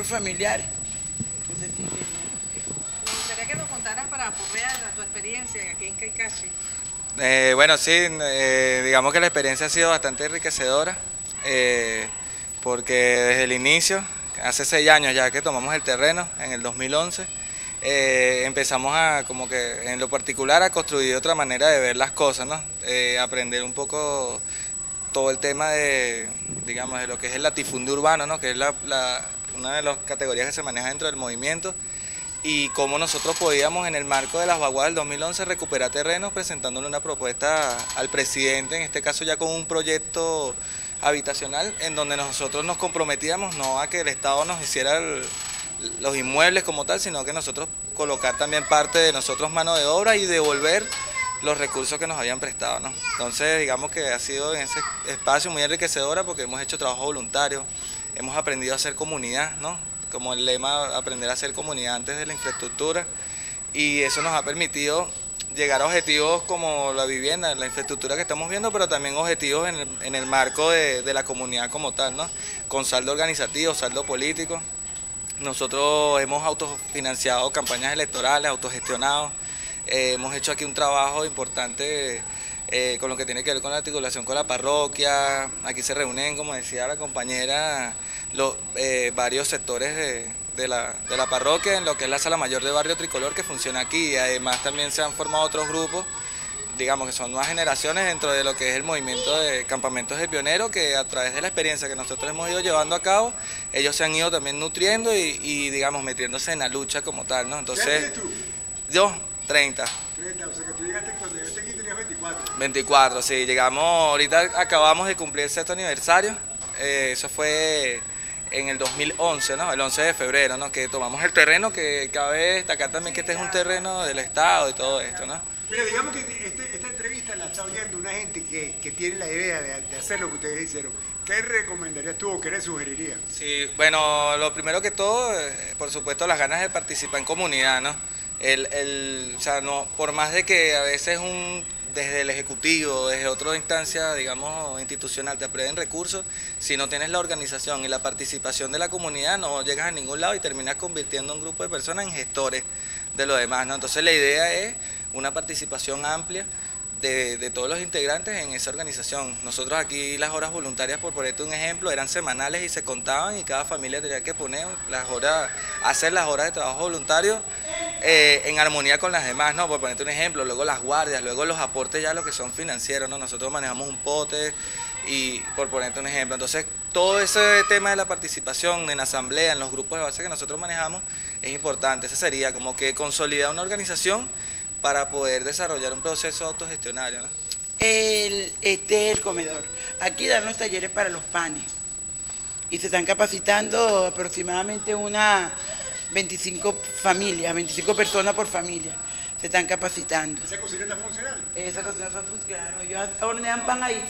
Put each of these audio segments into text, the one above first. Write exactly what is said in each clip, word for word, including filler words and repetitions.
grupos familiares. Me gustaría que nos contaras para aporrear tu experiencia aquí en Caicachi. Eh, bueno, sí, eh, digamos que la experiencia ha sido bastante enriquecedora, eh, porque desde el inicio, hace seis años ya que tomamos el terreno, en el dos mil once, eh, empezamos a, como que en lo particular, a construir otra manera de ver las cosas, ¿no? Eh, aprender un poco todo el tema de, digamos, de lo que es el latifundio urbano, ¿no? Que es la, la, una de las categorías que se maneja dentro del movimiento, y cómo nosotros podíamos en el marco de las vaguadas del dos mil once recuperar terrenos presentándole una propuesta al presidente, en este caso ya con un proyecto habitacional en donde nosotros nos comprometíamos no a que el Estado nos hiciera el, los inmuebles como tal, sino que nosotros colocar también parte de nosotros mano de obra y devolver los recursos que nos habían prestado, ¿no? Entonces digamos que ha sido en ese espacio muy enriquecedora porque hemos hecho trabajo voluntario, hemos aprendido a hacer comunidad, ¿no? Como el lema, aprender a ser comunidad antes de la infraestructura, y eso nos ha permitido llegar a objetivos como la vivienda, la infraestructura que estamos viendo, pero también objetivos en el, en el marco de, de la comunidad como tal, ¿no? Con saldo organizativo, saldo político. Nosotros hemos autofinanciado campañas electorales, autogestionados, eh, hemos hecho aquí un trabajo importante eh, con lo que tiene que ver con la articulación con la parroquia. Aquí se reúnen, como decía la compañera, los, eh, varios sectores de, de, la, de la parroquia, en lo que es la Sala Mayor de Barrio Tricolor, que funciona aquí, y además también se han formado otros grupos, digamos que son nuevas generaciones dentro de lo que es el movimiento de Campamentos del Pionero, que a través de la experiencia que nosotros hemos ido llevando a cabo, ellos se han ido también nutriendo y, y digamos, metiéndose en la lucha como tal, ¿no? Entonces, ¿qué eres tú? Yo, treinta. treinta, o sea que tú llegaste cuando llegaste aquí tenías veinticuatro. veinticuatro, sí, llegamos, ahorita acabamos de cumplir el sexto aniversario, eh, eso fue en el dos mil once, ¿no? El once de febrero, ¿no? Que tomamos el terreno, que cabe destacar también que este es un terreno del Estado y todo esto, ¿no? Mira, digamos que este, esta entrevista la está oyendo una gente que, que tiene la idea de, de hacer lo que ustedes hicieron. ¿Qué recomendarías tú o qué le sugerirías? Sí, bueno, lo primero que todo, eh, por supuesto, las ganas de participar en comunidad, ¿no? El, el, o sea, no, por más de que a veces un, desde el Ejecutivo, desde otra instancia, digamos, institucional, te aprueben recursos, si no tienes la organización y la participación de la comunidad, no llegas a ningún lado y terminas convirtiendo a un grupo de personas en gestores de lo demás, ¿no? Entonces la idea es una participación amplia de, de todos los integrantes en esa organización. Nosotros aquí las horas voluntarias, por ponerte un ejemplo, eran semanales y se contaban, y cada familia tenía que poner las horas, hacer las horas de trabajo voluntario eh, en armonía con las demás, ¿no? Por ponerte un ejemplo, luego las guardias, luego los aportes ya lo que son financieros, ¿no? Nosotros manejamos un pote, y por ponerte un ejemplo, entonces todo ese tema de la participación en asamblea, en los grupos de base que nosotros manejamos, es importante. Ese sería como que consolidar una organización para poder desarrollar un proceso autogestionario, ¿no? El, este es el comedor. Aquí dan los talleres para los panes. Y se están capacitando aproximadamente unas veinticinco familias, veinticinco personas por familia. Se están capacitando. ¿Esa cocina está funcional? Esa cocina está funcionando. Ellos hornean pan ahí.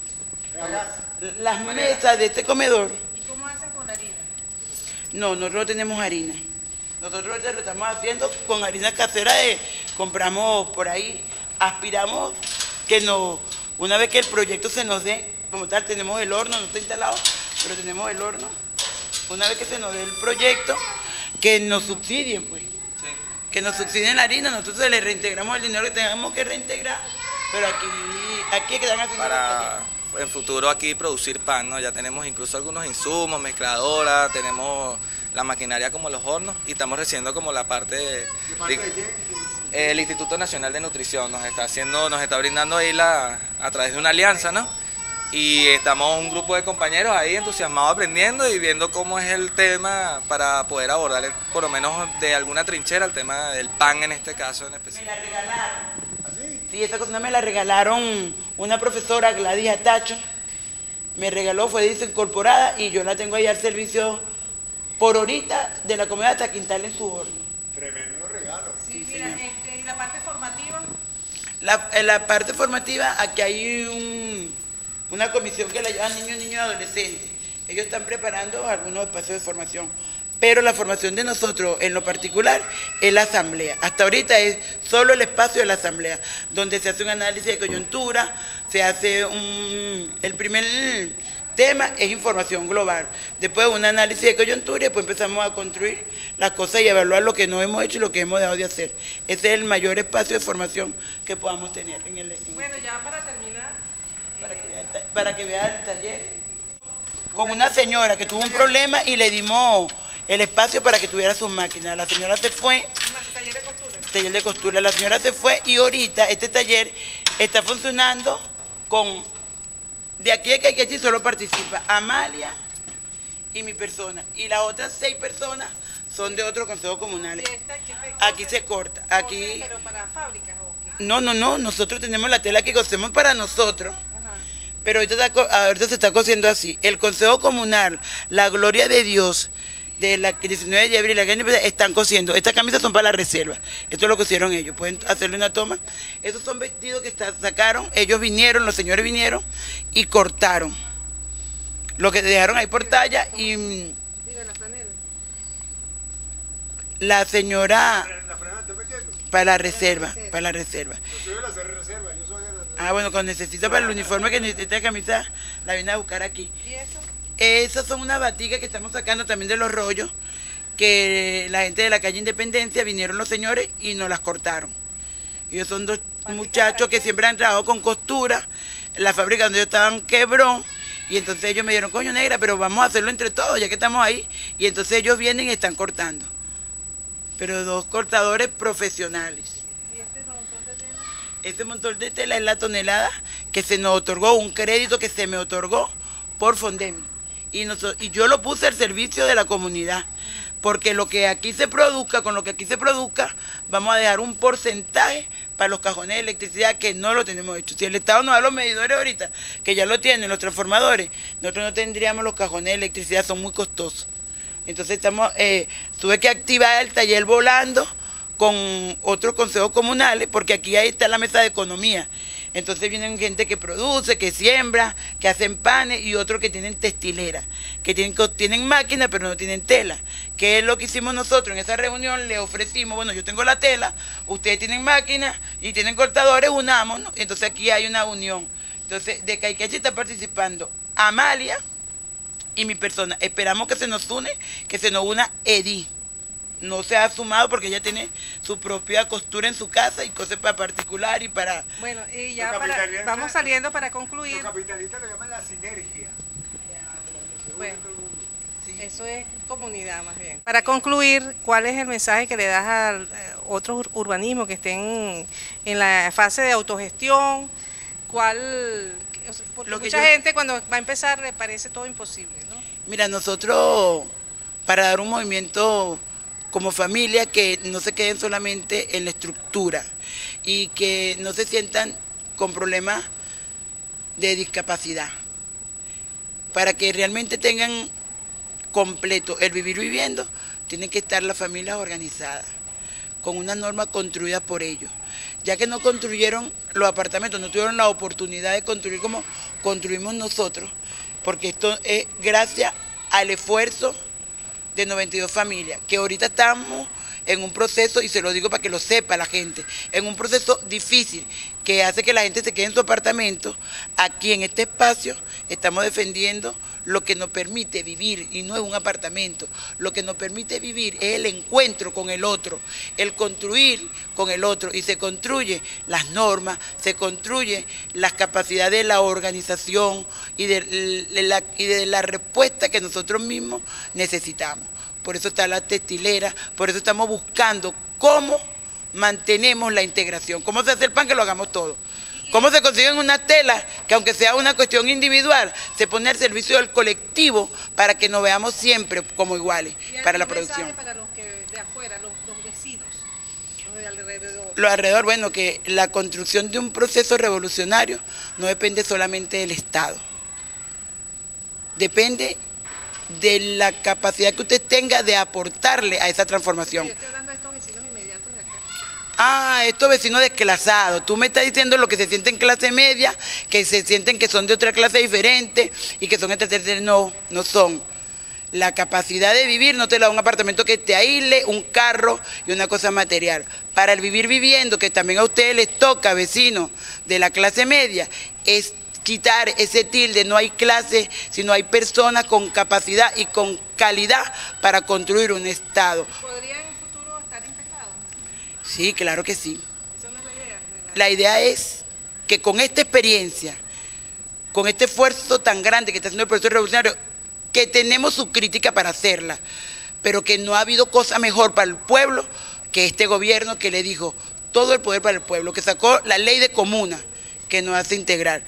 Las mesas de este comedor. ¿Y cómo hacen con la harina? No, nosotros no tenemos harina. Nosotros ya lo estamos haciendo con harina casera, de, compramos por ahí, aspiramos que no, una vez que el proyecto se nos dé, como tal, tenemos el horno, no está instalado, pero tenemos el horno. Una vez que se nos dé el proyecto, que nos subsidien, pues. Sí. Que nos subsidien la harina, nosotros le reintegramos el dinero que tengamos que reintegrar, pero aquí, aquí es que están haciendo para en futuro aquí producir pan, ¿no? Ya tenemos incluso algunos insumos, mezcladoras, tenemos la maquinaria como los hornos, y estamos recibiendo como la parte de, ¿De parte de qué? el Instituto Nacional de Nutrición nos está haciendo, nos está brindando ahí la, a través de una alianza, ¿no? Y estamos un grupo de compañeros ahí entusiasmados aprendiendo y viendo cómo es el tema para poder abordar el, por lo menos de alguna trinchera el tema del pan en este caso en específico. Me la regalaron. Sí, esta cocina me la regalaron una profesora, Gladys Atacho. Me regaló, fue desincorporada, y yo la tengo ahí al servicio por ahorita de la comida hasta que instalen su horno. Tremendo regalo. Sí, mira, este, ¿y la parte formativa? La, en la parte formativa, aquí hay un, una comisión que la llevan niños, niños y adolescentes. Ellos están preparando algunos espacios de formación. Pero la formación de nosotros, en lo particular, es la asamblea. Hasta ahorita es solo el espacio de la asamblea, donde se hace un análisis de coyuntura, se hace un, el primer tema es información global. Después un análisis de coyuntura y después empezamos a construir las cosas y evaluar lo que no hemos hecho y lo que hemos dejado de hacer. Ese es el mayor espacio de formación que podamos tener en el... En bueno, ya para terminar... Para que, vea, para que vea el taller. Con una señora que tuvo un problema y le dimos el espacio para que tuviera sus máquinas. La señora se fue... ¿Taller de costura? Taller de costura. La señora se fue y ahorita este taller está funcionando con... De aquí a Caiquechi solo participa Amalia y mi persona. Y las otras seis personas son de otro consejo comunal. Esta, aquí se corta. Aquí... ¿Pero para fábricas o qué? No, no, no. Nosotros tenemos la tela que cosemos para nosotros. Ajá. Pero ahorita, está, ahorita se está cosiendo así. El consejo comunal, la gloria de Dios, de la diecinueve de abril, la que están cosiendo. Estas camisas son para la reserva. Esto lo cosieron ellos. Pueden hacerle una toma. Esos son vestidos que está, sacaron. Ellos vinieron, los señores vinieron y cortaron. Lo que dejaron ahí por talla y... Mira la franela. La señora... ¿La franela está metiendo? Para la reserva, para la reserva. Yo soy de la reserva, yo soy de la reserva. Ah, bueno, cuando necesita para el uniforme que necesita de camisa, la viene a buscar aquí. ¿Y eso? Esas son unas baticas que estamos sacando también de los rollos, que la gente de la calle Independencia vinieron los señores y nos las cortaron. Ellos son dos muchachos que siempre han trabajado con costura, la fábrica donde ellos estaban quebró, y entonces ellos me dijeron, coño negra, pero vamos a hacerlo entre todos, ya que estamos ahí, y entonces ellos vienen y están cortando. Pero dos cortadores profesionales. ¿Y este montón de tela? Este montón de tela es la tonelada que se nos otorgó, un crédito que se me otorgó por Fondemi. Y, nosotros, y yo lo puse al servicio de la comunidad, porque lo que aquí se produzca, con lo que aquí se produzca, vamos a dejar un porcentaje para los cajones de electricidad que no lo tenemos hecho. Si el Estado nos da los medidores ahorita, que ya lo tienen, los transformadores, nosotros no tendríamos los cajones de electricidad, son muy costosos. Entonces estamos, eh, tuve que activar el taller volando con otros consejos comunales, porque aquí ahí está la mesa de economía. Entonces vienen gente que produce, que siembra, que hacen panes y otros que tienen textilera, que tienen, tienen máquina pero no tienen tela. ¿Qué es lo que hicimos nosotros? En esa reunión le ofrecimos, bueno, yo tengo la tela, ustedes tienen máquina y tienen cortadores, unámonos. Entonces aquí hay una unión. Entonces de Caiquechi está participando Amalia y mi persona. Esperamos que se nos une, que se nos una Edi. No se ha sumado porque ella tiene su propia costura en su casa y cosas para particular y para... Bueno, y ya para, vamos saliendo para concluir. Los capitalistas lo llaman la sinergia. Bueno, eso es comunidad más bien. Para concluir, ¿cuál es el mensaje que le das a otros urbanismos que estén en la fase de autogestión? ¿Cuál...? Porque mucha yo... gente cuando va a empezar le parece todo imposible, ¿no? Mira, nosotros para dar un movimiento... como familia, que no se queden solamente en la estructura y que no se sientan con problemas de discapacidad, para que realmente tengan completo el vivir viviendo, tienen que estar las familias organizadas, con una norma construida por ellos, ya que no construyeron los apartamentos, no tuvieron la oportunidad de construir como construimos nosotros, porque esto es gracias al esfuerzo de noventa y dos familias, que ahorita estamos en un proceso, y se lo digo para que lo sepa la gente, en un proceso difícil, que hace que la gente se quede en su apartamento. Aquí en este espacio estamos defendiendo lo que nos permite vivir, y no es un apartamento, lo que nos permite vivir es el encuentro con el otro, el construir con el otro, y se construye las normas, se construye las capacidades de la organización y de la, y de la respuesta que nosotros mismos necesitamos. Por eso está la textilera, por eso estamos buscando cómo mantenemos la integración, cómo se hace el pan, que lo hagamos todo. ¿Cómo se consiguen una tela que, aunque sea una cuestión individual, se pone al servicio del colectivo para que nos veamos siempre como iguales para la producción? Para los que de afuera, los, los vecinos, los de alrededor. Lo alrededor, bueno, que la construcción de un proceso revolucionario no depende solamente del Estado. Depende de la capacidad que usted tenga de aportarle a esa transformación. Yo estoy hablando de estos vecinos inmediatos de acá. Ah, estos vecinos desclasados. Tú me estás diciendo lo que se sienten en clase media, que se sienten que son de otra clase diferente y que son extraterrestres. No, no son. La capacidad de vivir no te la da un apartamento que te aísle, un carro y una cosa material. Para el vivir viviendo, que también a ustedes les toca, vecinos de la clase media, es quitar ese tilde, no hay clase, sino hay personas con capacidad y con calidad para construir un Estado. ¿Podría en un futuro estar integrado? Sí, claro que sí. ¿Esa no es la idea? La... la idea es que con esta experiencia, con este esfuerzo tan grande que está haciendo el proceso revolucionario, que tenemos su crítica para hacerla, pero que no ha habido cosa mejor para el pueblo que este gobierno que le dijo todo el poder para el pueblo, que sacó la ley de comuna que nos hace integrar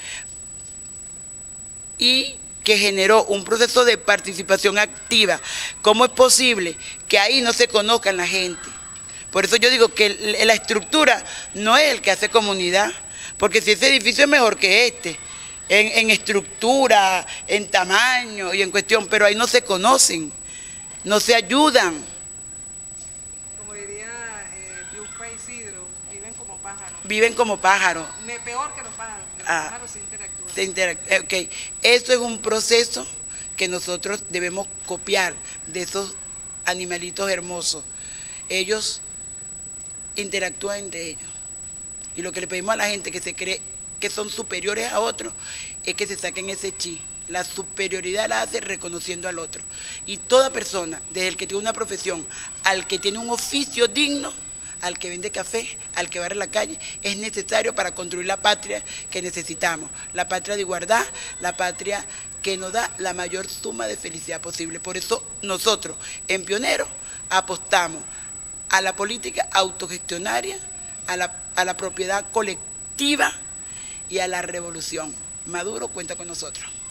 y que generó un proceso de participación activa. ¿Cómo es posible que ahí no se conozcan la gente? Por eso yo digo que la estructura no es el que hace comunidad, porque si ese edificio es mejor que este, en, en estructura, en tamaño y en cuestión, pero ahí no se conocen, no se ayudan. Como diría eh, Yuspa Isidro, viven como pájaros. Viven como pájaros. Me, peor que los pájaros, que los Ah, pájaros se interactúan. Se interac- okay. Eso es un proceso que nosotros debemos copiar de esos animalitos hermosos. Ellos interactúan entre ellos. Y lo que le pedimos a la gente que se cree que son superiores a otros es que se saquen ese chi. La superioridad la hace reconociendo al otro. Y toda persona, desde el que tiene una profesión, al que tiene un oficio digno, al que vende café, al que barre la calle, es necesario para construir la patria que necesitamos. La patria de igualdad, la patria que nos da la mayor suma de felicidad posible. Por eso nosotros, en Pioneros, apostamos a la política autogestionaria, a la, a la propiedad colectiva y a la revolución. Maduro cuenta con nosotros.